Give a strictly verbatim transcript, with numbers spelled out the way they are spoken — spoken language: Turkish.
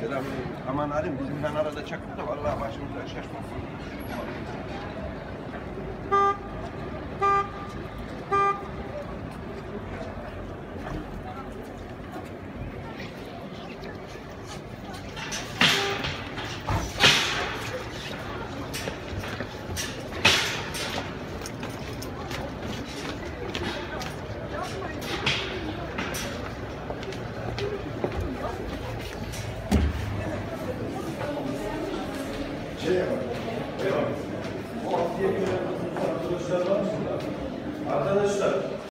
Selamünaleyküm. Aman halim bizimden arada çakıp da vallahi başımıza şaşmasın. Şeye bak. Devam et. O alt diye göre